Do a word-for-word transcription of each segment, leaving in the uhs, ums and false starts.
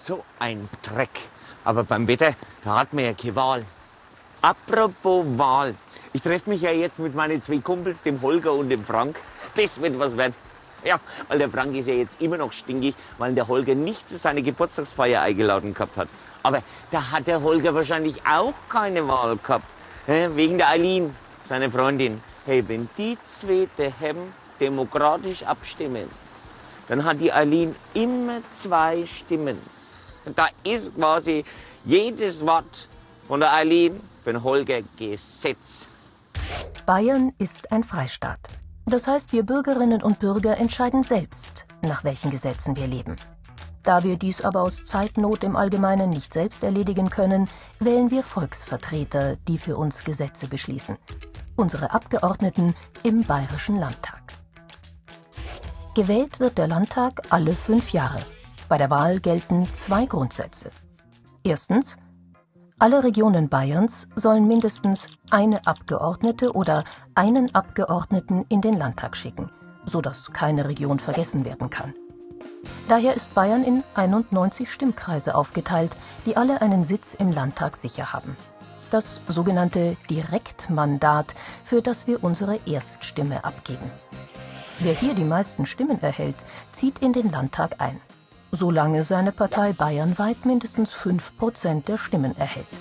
So ein Dreck. Aber beim Wetter, da hat man ja keine Wahl. Apropos Wahl. Ich treffe mich ja jetzt mit meinen zwei Kumpels, dem Holger und dem Frank. Das wird was werden. Ja, weil der Frank ist ja jetzt immer noch stinkig, weil der Holger nicht zu seiner Geburtstagsfeier eingeladen gehabt hat. Aber da hat der Holger wahrscheinlich auch keine Wahl gehabt. Wegen der Eileen, seiner Freundin. Hey, wenn die zwei daheim demokratisch abstimmen, dann hat die Eileen immer zwei Stimmen. Da ist quasi jedes Wort von der Eileen für den Holger Gesetz. Bayern ist ein Freistaat. Das heißt, wir Bürgerinnen und Bürger entscheiden selbst, nach welchen Gesetzen wir leben. Da wir dies aber aus Zeitnot im Allgemeinen nicht selbst erledigen können, wählen wir Volksvertreter, die für uns Gesetze beschließen. Unsere Abgeordneten im Bayerischen Landtag. Gewählt wird der Landtag alle fünf Jahre. Bei der Wahl gelten zwei Grundsätze. Erstens: Alle Regionen Bayerns sollen mindestens eine Abgeordnete oder einen Abgeordneten in den Landtag schicken, sodass keine Region vergessen werden kann. Daher ist Bayern in einundneunzig Stimmkreise aufgeteilt, die alle einen Sitz im Landtag sicher haben. Das sogenannte Direktmandat, für das wir unsere Erststimme abgeben. Wer hier die meisten Stimmen erhält, zieht in den Landtag ein, solange seine Partei bayernweit mindestens fünf Prozent der Stimmen erhält.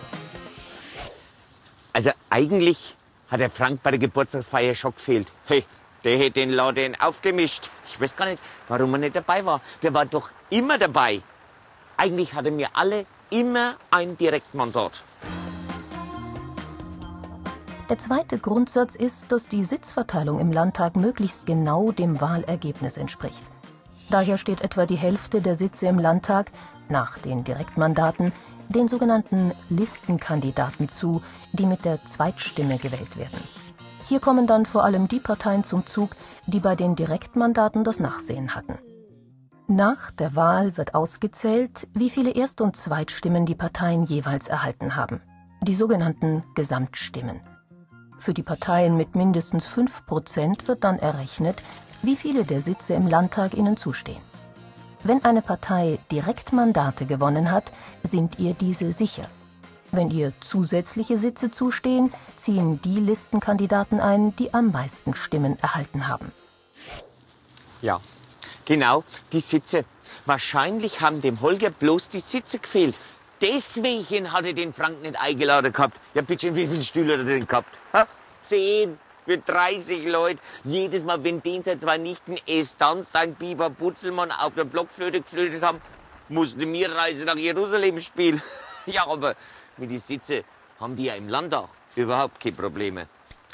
Also eigentlich hat der Frank bei der Geburtstagsfeier schon gefehlt. Hey, der hätte den Laden aufgemischt. Ich weiß gar nicht, warum er nicht dabei war. Der war doch immer dabei. Eigentlich hatten wir alle immer ein Direktmandat. Der zweite Grundsatz ist, dass die Sitzverteilung im Landtag möglichst genau dem Wahlergebnis entspricht. Daher steht etwa die Hälfte der Sitze im Landtag, nach den Direktmandaten, den sogenannten Listenkandidaten zu, die mit der Zweitstimme gewählt werden. Hier kommen dann vor allem die Parteien zum Zug, die bei den Direktmandaten das Nachsehen hatten. Nach der Wahl wird ausgezählt, wie viele Erst- und Zweitstimmen die Parteien jeweils erhalten haben, die sogenannten Gesamtstimmen. Für die Parteien mit mindestens fünf Prozent wird dann errechnet, wie viele der Sitze im Landtag ihnen zustehen. Wenn eine Partei Direktmandate gewonnen hat, sind ihr diese sicher. Wenn ihr zusätzliche Sitze zustehen, ziehen die Listenkandidaten ein, die am meisten Stimmen erhalten haben. Ja, genau, die Sitze. Wahrscheinlich haben dem Holger bloß die Sitze gefehlt. Deswegen hat er den Frank nicht eingeladen gehabt. Ja, bitte, wie viele Stühle hat er denn gehabt? Ha? Zehn für dreißig Leute. Jedes Mal, wenn den seine zwei Nichten es tanzt, ein Biber Butzelmann auf der Blockflöte geflötet haben, musste mir Reise nach Jerusalem spielen. Ja, aber mit den Sitze haben die ja im Landtag überhaupt keine Probleme.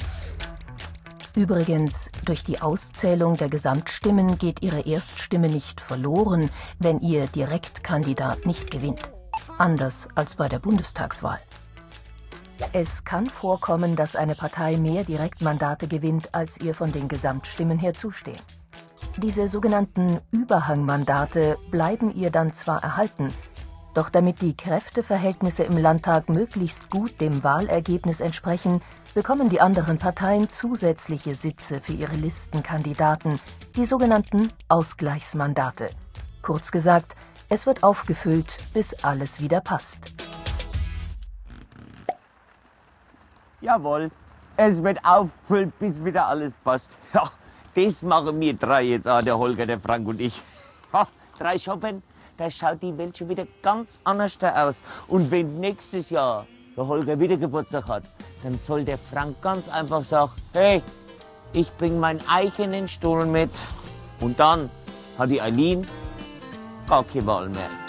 Übrigens, durch die Auszählung der Gesamtstimmen geht ihre Erststimme nicht verloren, wenn ihr Direktkandidat nicht gewinnt. Anders als bei der Bundestagswahl. Es kann vorkommen, dass eine Partei mehr Direktmandate gewinnt, als ihr von den Gesamtstimmen her zustehen. Diese sogenannten Überhangmandate bleiben ihr dann zwar erhalten, doch damit die Kräfteverhältnisse im Landtag möglichst gut dem Wahlergebnis entsprechen, bekommen die anderen Parteien zusätzliche Sitze für ihre Listenkandidaten, die sogenannten Ausgleichsmandate. Kurz gesagt, es wird aufgefüllt, bis alles wieder passt. Jawohl, es wird auffüllt, bis wieder alles passt. Ja, das machen wir drei jetzt an, der Holger, der Frank und ich. Ha, drei Shoppen, da schaut die Welt schon wieder ganz anders aus. Und wenn nächstes Jahr der Holger wieder Geburtstag hat, dann soll der Frank ganz einfach sagen, hey, ich bringe meinen eigenen Stuhl mit. Und dann hat die Eileen gar keine Wahl mehr.